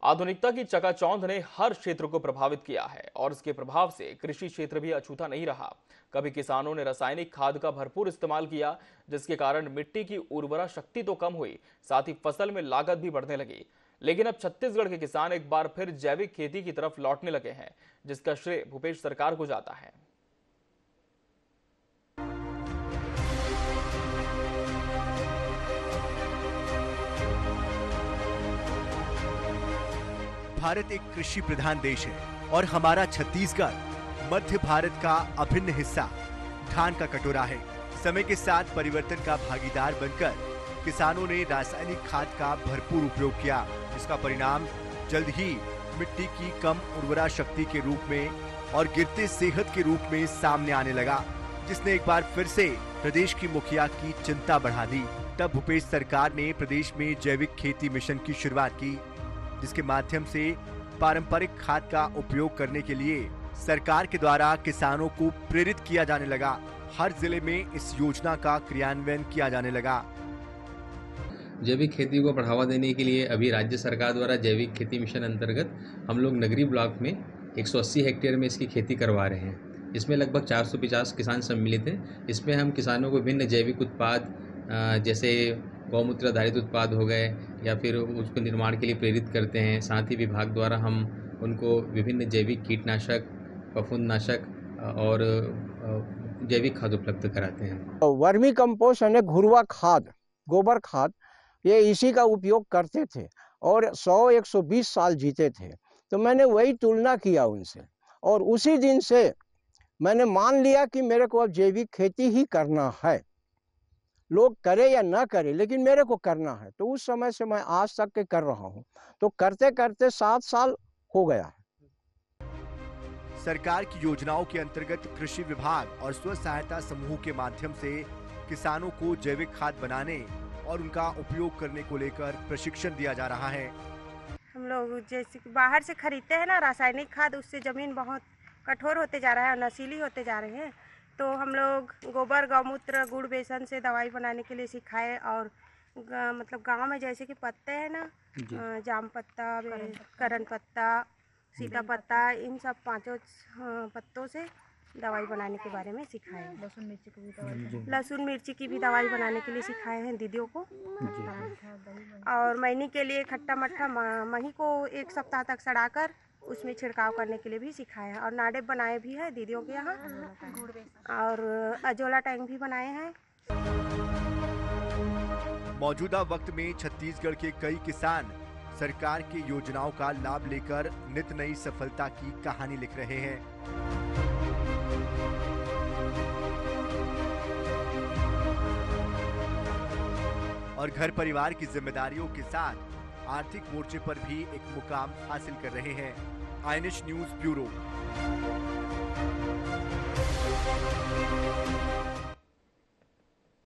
आधुनिकता की चकाचौंध ने हर क्षेत्र को प्रभावित किया है और इसके प्रभाव से कृषि क्षेत्र भी अछूता नहीं रहा। कभी किसानों ने रासायनिक खाद का भरपूर इस्तेमाल किया, जिसके कारण मिट्टी की उर्वरा शक्ति तो कम हुई, साथ ही फसल में लागत भी बढ़ने लगी। लेकिन अब छत्तीसगढ़ के किसान एक बार फिर जैविक खेती की तरफ लौटने लगे हैं, जिसका श्रेय भूपेश सरकार को जाता है। भारत एक कृषि प्रधान देश है और हमारा छत्तीसगढ़ मध्य भारत का अभिन्न हिस्सा, धान का कटोरा है। समय के साथ परिवर्तन का भागीदार बनकर किसानों ने रासायनिक खाद का भरपूर उपयोग किया, जिसका परिणाम जल्द ही मिट्टी की कम उर्वरा शक्ति के रूप में और गिरते सेहत के रूप में सामने आने लगा, जिसने एक बार फिर से प्रदेश की मुखिया की चिंता बढ़ा दी। तब भूपेश सरकार ने प्रदेश में जैविक खेती मिशन की शुरुआत की, जिसके माध्यम से पारंपरिक खाद का उपयोग करने के लिए सरकार के द्वारा किसानों को प्रेरित किया जाने लगा। हर जिले में इस योजना का क्रियान्वयन किया जाने लगा। जैविक खेती को बढ़ावा देने के लिए अभी राज्य सरकार द्वारा जैविक खेती मिशन अंतर्गत हम लोग नगरी ब्लॉक में 180 हेक्टेयर में इसकी खेती करवा रहे हैं। इसमें लगभग 450 किसान सम्मिलित हैं। इसमें हम किसानों को विभिन्न जैविक उत्पाद जैसे गौमूत्र आधारित उत्पाद हो गए या फिर उसको निर्माण के लिए प्रेरित करते हैं। साथ ही विभाग द्वारा हम उनको विभिन्न जैविक कीटनाशक, फफूंदनाशक और जैविक खाद उपलब्ध कराते हैं। वर्मी कंपोस्ट यानी घुरवा खाद, गोबर खाद, ये इसी का उपयोग करते थे और 100-120 साल जीते थे। तो मैंने वही तुलना किया उनसे और उसी दिन से मैंने मान लिया कि मेरे को अब जैविक खेती ही करना है। लोग करे या ना करे, लेकिन मेरे को करना है। तो उस समय से मैं आज तक के कर रहा हूँ। तो करते करते 7 साल हो गया है। सरकार की योजनाओं के अंतर्गत कृषि विभाग और स्व सहायता समूह के माध्यम से किसानों को जैविक खाद बनाने और उनका उपयोग करने को लेकर प्रशिक्षण दिया जा रहा है। हम लोग जैसे बाहर से खरीदते हैं ना रासायनिक खाद, उससे जमीन बहुत कठोर होते जा रहा है और नशीली होते जा रहे हैं। तो हम लोग गोबर, गौमूत्र, गुड़, बेसन से दवाई बनाने के लिए सिखाए और मतलब गांव में जैसे कि पत्ते हैं ना, जाम पत्ता, करण पत्ता, सीता पत्ता, इन सब 5 पत्तों से दवाई बनाने के बारे में सिखाए। लहसुन मिर्ची की भी दवाई बनाने के लिए सिखाए हैं दीदियों को। और महीने के लिए खट्टा मट्ठा मही को 1 सप्ताह तक सड़ाकर उसमें छिड़काव करने के लिए भी सिखाए हैं। और नाडे बनाए भी हैं दीदियों के यहाँ और अजोला टैंक भी बनाए हैं। मौजूदा वक्त में छत्तीसगढ़ के कई किसान सरकार की योजनाओं का लाभ लेकर नित नई सफलता की कहानी लिख रहे हैं। और घर परिवार की जिम्मेदारियों के साथ आर्थिक मोर्चे पर भी एक मुकाम हासिल कर रहे हैं। INH news bureau.